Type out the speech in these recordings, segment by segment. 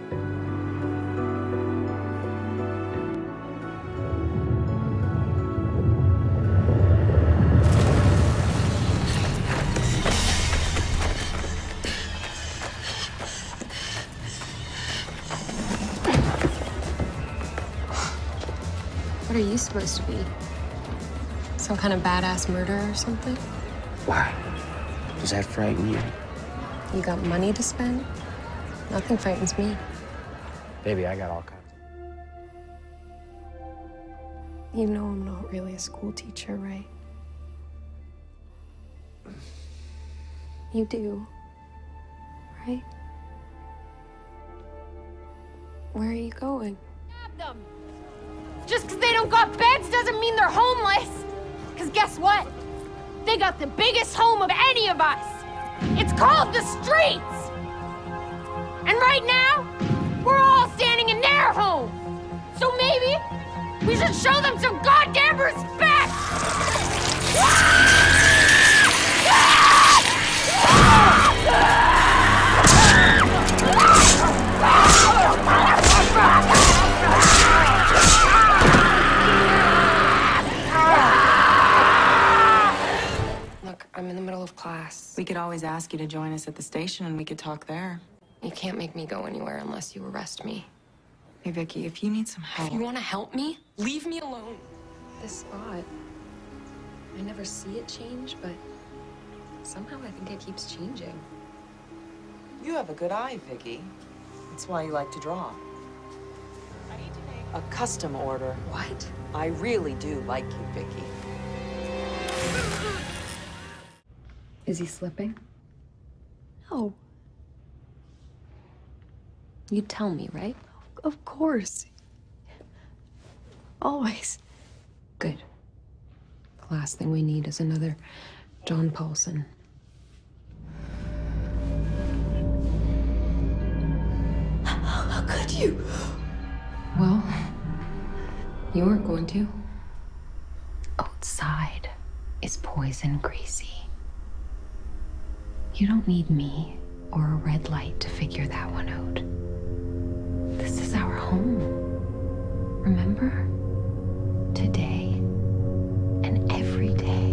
What are you supposed to be? Some kind of badass murderer or something? Why? Does that frighten you? You got money to spend? Nothing frightens me. Baby, I got all kinds. You know I'm not really a school teacher, right? You do, right? Where are you going? Grab them. Just because they don't got beds doesn't mean they're homeless. Because guess what? They got the biggest home of any of us. It's called the streets. And right now, we're all standing in their home. So maybe we should show them some goddamn respect. Look, I'm in the middle of class. We could always ask you to join us at the station and we could talk there. You can't make me go anywhere unless you arrest me. Hey, Vicky, if you need some help... If you want to help me, leave me alone. This spot, I never see it change, but somehow I think it keeps changing. You have a good eye, Vicky. That's why you like to draw. A custom order. What? I really do like you, Vicky. Is he slipping? No. You'd tell me, right? Of course. Always. Good. The last thing we need is another John Paulson. How could you? Well, you weren't going to. Outside is poison greasy. You don't need me or a red light to figure that one out. This is our home. Remember? Today and every day.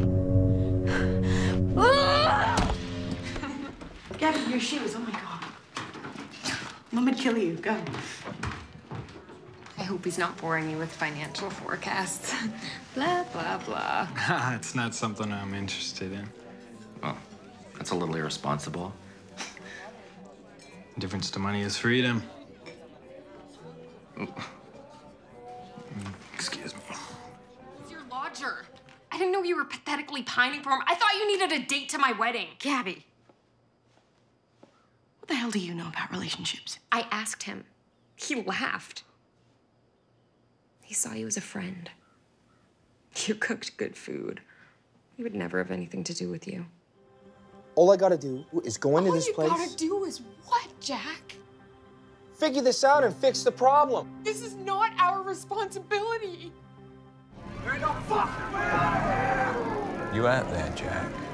Get in your shoes. Oh my God. Mom would kill you. Go. I hope he's not boring you with financial forecasts. Blah, blah, blah. It's not something I'm interested in. Well, that's a little irresponsible. The difference to money is freedom. Excuse me. It's your lodger. I didn't know you were pathetically pining for him. I thought you needed a date to my wedding. Gabby. What the hell do you know about relationships? I asked him. He laughed. He saw you as a friend. You cooked good food. He would never have anything to do with you. All I gotta do is go into this place. All you gotta do is what, Jack? Figure this out and fix the problem. This is not our responsibility. You out there, Jack?